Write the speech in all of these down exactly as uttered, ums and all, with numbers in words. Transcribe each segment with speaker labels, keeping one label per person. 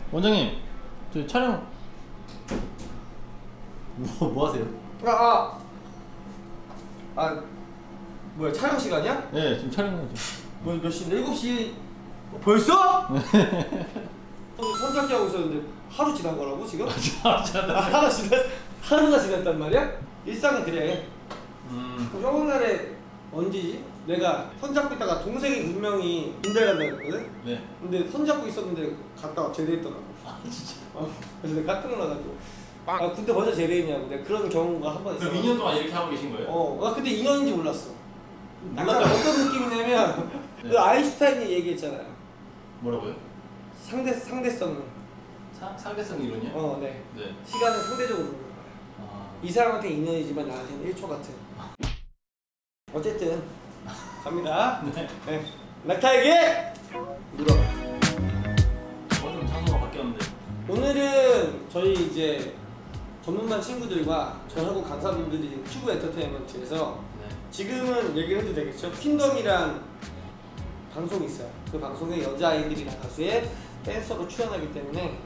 Speaker 1: 원장님, 저 촬영 뭐, 뭐 하세요?
Speaker 2: 아, 아, 아, 뭐야 촬영 시간이야?
Speaker 1: 네, 지금 촬영하죠.
Speaker 2: 뭐 몇 시인데? 일곱 시 어, 벌써? 선착기 하고 있었는데 하루 지난 거라고 지금? 아, 하루 지났, 하루가 지났단 말이야? 일상은 그래.
Speaker 1: 음.
Speaker 2: 그럼 저번 날에 언제지? 내가 손잡고 있다가 동생이 분명히 군대 간다 그랬거든?
Speaker 1: 네.
Speaker 2: 근데 손잡고 있었는데 갔다가 제대했더라고.
Speaker 1: 아, 진짜.
Speaker 2: 어, 그래서 내가 깜짝 놀라가지고 아 군대 벌써 제대했냐고. 내가 그런 경우가 한 번 있어.
Speaker 1: 그럼 이 년 동안 이렇게 하고 계신 거예요?
Speaker 2: 어, 나 근데 이 년인지 몰랐어. 약간
Speaker 1: 몰랐다고?
Speaker 2: 어떤 느낌이냐면
Speaker 1: 네.
Speaker 2: 그 아인슈타인이 얘기했잖아요.
Speaker 1: 뭐라고요?
Speaker 2: 상대 상대성.
Speaker 1: 사, 상대성 이론이요?
Speaker 2: 어, 네.
Speaker 1: 네.
Speaker 2: 시간은 상대적으로 보는 거야.
Speaker 1: 아.
Speaker 2: 이 사람한테 이 년이지만 나한테는 일 초 같은. 어쨌든 갑니다.
Speaker 1: 네.
Speaker 2: 네. 낙타에게 물어.
Speaker 1: 어좀 장소가 바뀌었는데.
Speaker 2: 오늘은 저희 이제 전문반 친구들과 저하고 강사분들이 큐브 엔터테인먼트에서
Speaker 1: 네.
Speaker 2: 지금은 얘기를 해도 되겠죠? 퀸덤이란 방송이 있어요. 그 방송에 여자아이들이나 가수의 댄서로 출연하기 때문에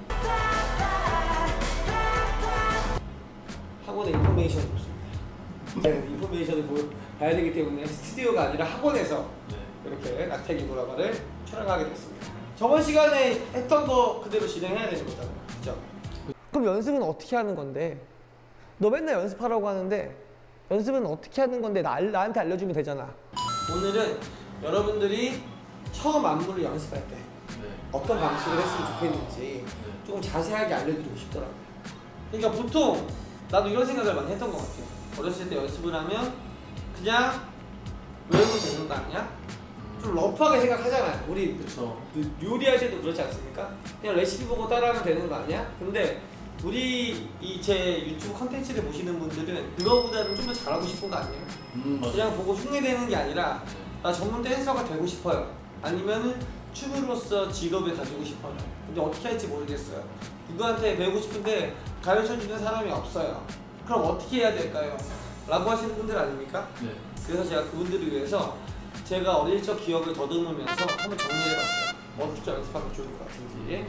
Speaker 2: 학원에 인포메이션이 없습니다. 네, 인포메이션을 보, 봐야 되기 때문에 스튜디오가 아니라 학원에서
Speaker 1: 네.
Speaker 2: 이렇게 낙태기 드라마를 촬영하게 됐습니다. 저번 시간에 했던 거 그대로 진행해야 되는 거잖아요. 그죠? 그럼 연습은 어떻게 하는 건데? 너 맨날 연습하라고 하는데 연습은 어떻게 하는 건데 나, 나한테 알려주면 되잖아. 오늘은 여러분들이 처음 안무를 연습할 때
Speaker 1: 네.
Speaker 2: 어떤 방식으로 했으면 좋겠는지
Speaker 1: 네.
Speaker 2: 조금 자세하게 알려드리고 싶더라고요. 그러니까 보통 나도 이런 생각을 많이 했던 것 같아요. 어렸을 때 연습을 하면 그냥 외우면 되는 거 아니야? 좀 러프하게 생각하잖아요. 우리
Speaker 1: 그쵸.
Speaker 2: 요리할 때도 그렇지 않습니까? 그냥 레시피 보고 따라하면 되는 거 아니야? 근데 우리 이 제 유튜브 컨텐츠를 보시는 분들은 그거보다는 좀 더 잘하고 싶은 거 아니에요?
Speaker 1: 음, 맞아요.
Speaker 2: 그냥 보고 흉내내는 게 아니라 나 전문 댄서가 되고 싶어요. 아니면은 춤으로서 직업을 가지고 싶어요. 근데 어떻게 할지 모르겠어요. 누구한테 배우고 싶은데 가르쳐주는 사람이 없어요. 그럼 어떻게 해야 될까요? 라고 하시는 분들 아닙니까?
Speaker 1: 네.
Speaker 2: 그래서 제가 그분들을 위해서 제가 어릴 적 기억을 더듬으면서 한번 정리해봤어요. 어떻게 연습하면 좋을 것 같은지.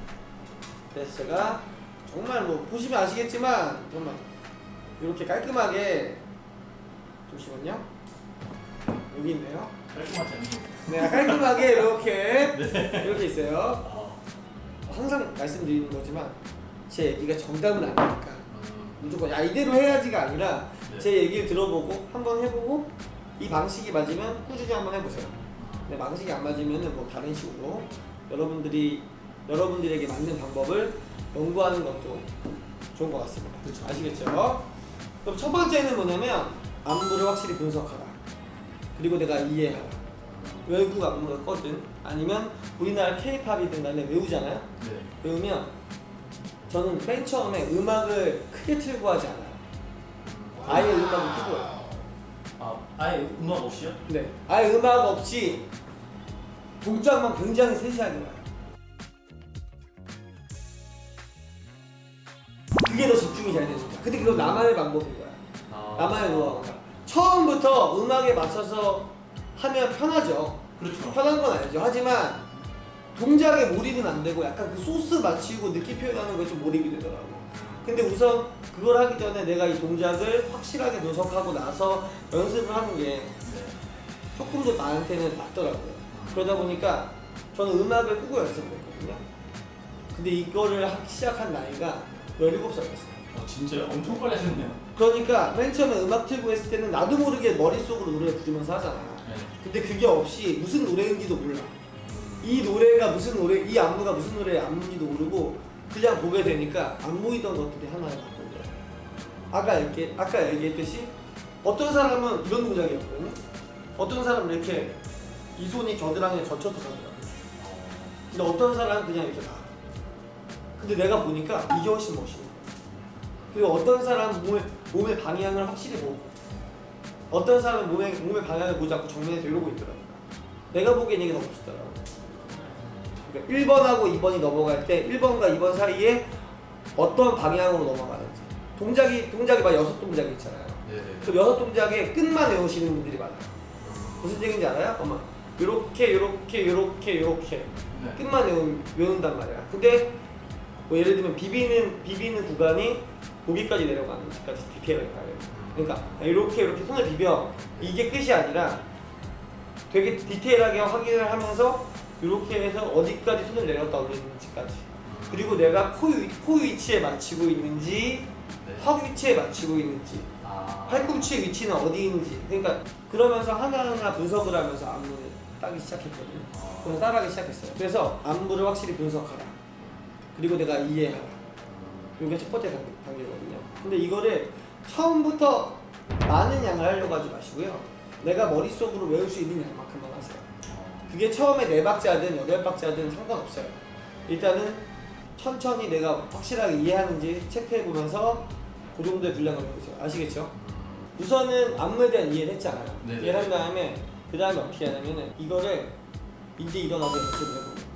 Speaker 2: 그래서 제가 정말 뭐 보시면 아시겠지만 정말 이렇게 깔끔하게, 잠시만요, 여기 있네요.
Speaker 1: 깔끔하지 않나요?
Speaker 2: 네, 깔끔하게 이렇게
Speaker 1: 네.
Speaker 2: 이렇게 있어요.
Speaker 1: 아.
Speaker 2: 항상 말씀드리는 거지만 제 얘기가 정답은 아니니까
Speaker 1: 음.
Speaker 2: 무조건 야 이대로 해야지가 아니라
Speaker 1: 네.
Speaker 2: 제 얘기를 들어보고 한번 해보고 이 방식이 맞으면 꾸준히 한번 해보세요. 근데 방식이 안 맞으면 뭐 다른 식으로 여러분들이 여러분들에게 맞는 방법을 연구하는 것도 좋은 것 같습니다.
Speaker 1: 그쵸.
Speaker 2: 아시겠죠? 그럼 첫 번째는 뭐냐면 안무를 확실히 분석하라. 그리고 내가 이해하라. 외국 안무가 거든 아니면 우리나라 케이팝이든 간에 외우잖아요?
Speaker 1: 네.
Speaker 2: 외우면 저는 맨 처음에 음악을 크게 틀고 하지 않아요. 아예 음악을 끄고 해요.
Speaker 1: 아, 아예 음악 없이요?
Speaker 2: 네, 아예 음악 없이 동작만 굉장히 세세하게 봐요. 그게 더 집중이 잘 되는 거야. 근데 그건 나만의 방법인 거야.
Speaker 1: 아.
Speaker 2: 나만의 노하우가. 처음부터 음악에 맞춰서 하면 편하죠.
Speaker 1: 그렇죠.
Speaker 2: 편한 건 아니죠. 하지만 동작에 몰입은 안 되고 약간 그 소스 맞추고 느낌 표현하는 거에 좀 몰입이 되더라고. 근데 우선 그걸 하기 전에 내가 이 동작을 확실하게 분석하고 나서 연습을 하는 게
Speaker 1: 네.
Speaker 2: 조금 더 나한테는 맞더라고요. 그러다 보니까 저는 음악을 끄고 연습을 했거든요. 근데 이거를 하기 시작한 나이가 열일곱 살이었어요.
Speaker 1: 어, 진짜요? 엄청 빨리 하셨네요.
Speaker 2: 그러니까 맨 처음에 음악 틀고 했을 때는 나도 모르게 머릿속으로 노래 부르면서 하잖아.
Speaker 1: 네.
Speaker 2: 근데 그게 없이 무슨 노래인지도 몰라. 이 노래가 무슨 노래, 이 안무가 무슨 노래의 안무인지도 모르고 그냥 보게 되니까 안 보이던 것들이 하나에 바뀌더라고요. 아까 얘기, 아까 얘기했듯이 어떤 사람은 이런 동작이었거든요. 어떤 사람은 이렇게 이 손이 겨드랑이에 젖혀서 가더라고요. 근데 어떤 사람은 그냥 이렇게 가. 근데 내가 보니까 이게 훨씬 멋있는 거야. 그리고 어떤 사람은 몸의, 몸의 방향을 확실히 보고 어떤 사람은 몸의, 몸의 방향을 보지 않고 정면에서 이러고 있더라고요. 내가 보기엔 이게 더 멋있더라고요. 그러니까 일 번하고 이 번이 넘어갈 때 일 번과 이 번 사이에 어떤 방향으로 넘어가는지 동작이 동작이 막 여섯 동작이 있잖아요.
Speaker 1: 네네.
Speaker 2: 그 여섯 동작의 끝만 외우시는 분들이 많아요. 무슨 얘기인지 알아요? 엄마 요렇게 요렇게 요렇게 요렇게
Speaker 1: 네.
Speaker 2: 끝만 외운, 외운단 말이야. 근데 뭐 예를 들면 비비는 비비는 구간이 고기까지 내려가는지까지 디테일하게 가야 돼요. 그러니까 이렇게 이렇게 손을 비벼 이게 끝이 아니라 되게 디테일하게 확인을 하면서 이렇게 해서 어디까지 손을 내렸다 올리는지까지, 그리고 내가 코, 위, 코 위치에 맞추고 있는지
Speaker 1: 네.
Speaker 2: 턱 위치에 맞추고 있는지
Speaker 1: 아.
Speaker 2: 팔꿈치의 위치는 어디 있는지, 그러니까 그러면서 하나하나 분석을 하면서 안무를 따기 시작했거든요.
Speaker 1: 아.
Speaker 2: 그래서 따라하기 시작했어요. 그래서 안무를 확실히 분석하라, 그리고 내가 이해하라, 이게 첫 번째 단계, 단계거든요. 근데 이거를 처음부터 많은 양을 하려고 하지 마시고요. 내가 머릿속으로 외울 수 있는 양만큼만 하세요. 그게 처음에 네 박자든 여덟 박자든 상관없어요. 일단은 천천히 내가 확실하게 이해하는지 체크해보면서 그 정도의 분량을 외우세요. 아시겠죠? 우선은 안무에 대한 이해를 했잖아요.
Speaker 1: 네네.
Speaker 2: 이해를 한 다음에 그 다음에 어떻게 하냐면은 이거를 이제 일어나서 연습을 해보는 거죠.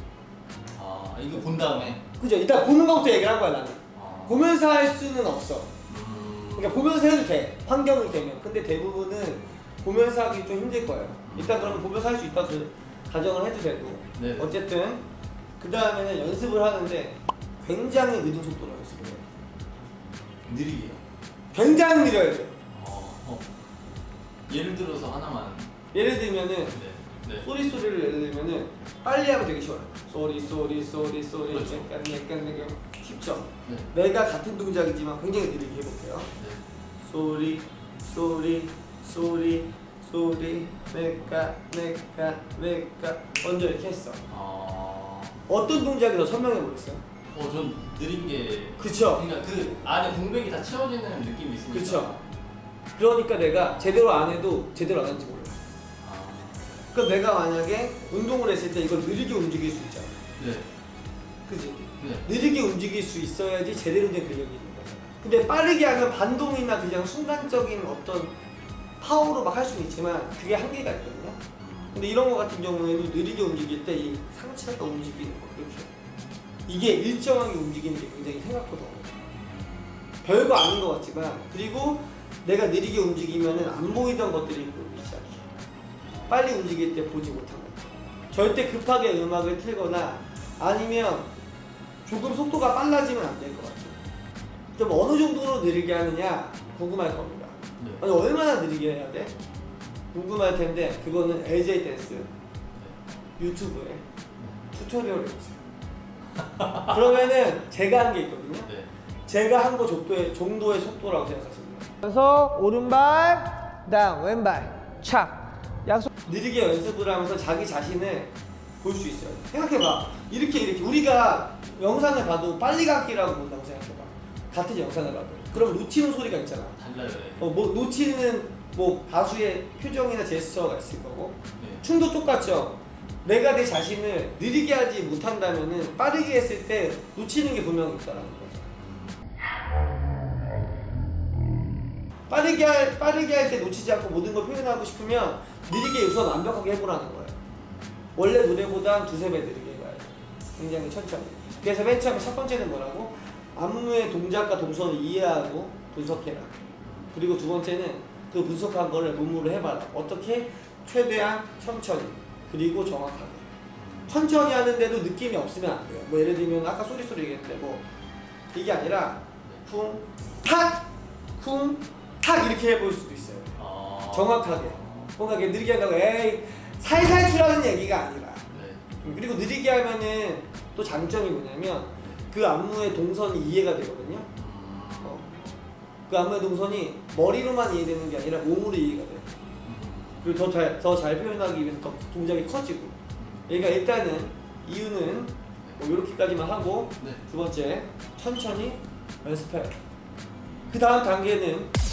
Speaker 1: 아, 이거 본 다음에.
Speaker 2: 그죠? 일단 보는 것부터 얘기를 한 거야 나는.
Speaker 1: 아.
Speaker 2: 보면서 할 수는 없어.
Speaker 1: 음.
Speaker 2: 그러니까 보면서 해도 돼. 환경을 되면. 근데 대부분은 보면서 하기 좀 힘들 거예요. 일단 그러면 보면서 할 수 있다고 가정을 해도 되고.
Speaker 1: 네.
Speaker 2: 어쨌든 그 다음에는 연습을 하는데 굉장히 늦은 속도로 연습을 해요.
Speaker 1: 느리게요.
Speaker 2: 굉장히 느려야 돼요.
Speaker 1: 어. 어. 예를 들어서 하나만.
Speaker 2: 예를 들면은
Speaker 1: 네. 네.
Speaker 2: 소리 소리를 예를 들면은 빨리 하면 되게 쉬워요. 소리 소리 소리 소리
Speaker 1: 그렇죠.
Speaker 2: 약간 약간 약간 쉽죠.
Speaker 1: 네.
Speaker 2: 내가 같은 동작이지만 굉장히 느리게 해볼게요.
Speaker 1: 네.
Speaker 2: 소리 소리 소리 소리 내가 내가 내가 먼저 이렇게 했어.
Speaker 1: 아.
Speaker 2: 어떤 동작이 더 선명해 보였어요?
Speaker 1: 어, 전 느린 게.
Speaker 2: 그쵸?
Speaker 1: 그러니까 그 안에 공백이 다 채워지는 느낌이 있으니까.
Speaker 2: 그쵸? 그러니까 내가 제대로 안 해도 제대로 안 하는지 몰라요.
Speaker 1: 아.
Speaker 2: 그럼 내가 만약에 운동을 했을 때 이걸 느리게 움직일 수 있잖아.
Speaker 1: 네.
Speaker 2: 그지?
Speaker 1: 네.
Speaker 2: 느리게 움직일 수 있어야지 제대로 된 근력이 있는 거잖아. 근데 빠르게 하면 반동이나 그냥 순간적인 어떤 파워로 막 할 수는 있지만 그게 한계가 있거든요. 근데 이런 거 같은 경우에는 느리게 움직일 때 이 상체가 움직이는 거, 이렇게 이게 일정하게 움직이는 게 굉장히 생각보다 어려워요. 별거 아닌 것 같지만, 그리고 내가 느리게 움직이면은 안 보이던 것들이 보이기 시작해. 빨리 움직일 때 보지 못한 것들. 절대 급하게 음악을 틀거나 아니면 조금 속도가 빨라지면 안 될 것 같아요. 좀 어느 정도로 느리게 하느냐 궁금할 겁니다.
Speaker 1: 네.
Speaker 2: 아니 얼마나 느리게 해야 돼? 궁금할 텐데 그거는 엘제이 댄스 유튜브에 튜토리얼을 보세요. 그러면은 제가 한 게 있거든요.
Speaker 1: 네.
Speaker 2: 제가 한 거 정도의, 정도의 속도라고 생각하시면 돼요. 그래서 오른발, 다음 왼발, 착. 약속. 느리게 연습을 하면서 자기 자신을 볼 수 있어요. 생각해봐. 이렇게 이렇게 우리가 영상을 봐도 빨리 가기라고 본다고 생각해봐. 같은 영상을 봐도. 그럼 놓치는 소리가 있잖아.
Speaker 1: 달라요. 네.
Speaker 2: 어, 뭐 놓치는 뭐 가수의 표정이나 제스처가 있을 거고.
Speaker 1: 네.
Speaker 2: 춤도 똑같죠. 내가 내 자신을 느리게 하지 못한다면은 빠르게 했을 때 놓치는 게 분명히 있다라는 거죠. 빠르게 할 빠르게 할 때 놓치지 않고 모든 걸 표현하고 싶으면 느리게 우선 완벽하게 해보라는 거예요. 원래 노래보다 두세 배 느리게 해봐야 돼. 굉장히 천천히. 그래서 맨 처음에 첫 번째는 뭐라고? 안무의 동작과 동선을 이해하고 분석해라. 그리고 두 번째는 그 분석한 거를 몸으로 해봐라. 어떻게? 최대한 천천히. 그리고 정확하게. 천천히 하는데도 느낌이 없으면 안 돼요. 뭐 예를 들면 아까 소리 소리 얘기했는데 뭐 이게 아니라 쿵, 탁, 쿵, 탁 이렇게 해볼 수도 있어요.
Speaker 1: 아...
Speaker 2: 정확하게. 뭔가 이렇게 느리게 한다고 에이 살살 추라는 얘기가 아니라.
Speaker 1: 네.
Speaker 2: 그리고 느리게 하면은 또 장점이 뭐냐면 그 안무의 동선이 이해가 되거든요. 어. 그 안무의 동선이 머리로만 이해되는 게 아니라 몸으로 이해가 돼요. 그리고 더 잘 더 잘 표현하기 위해서 더 동작이 커지고. 그러니까 일단은 이유는 뭐 이렇게까지만 하고
Speaker 1: 네.
Speaker 2: 두 번째 천천히 연습해요. 그 다음 단계는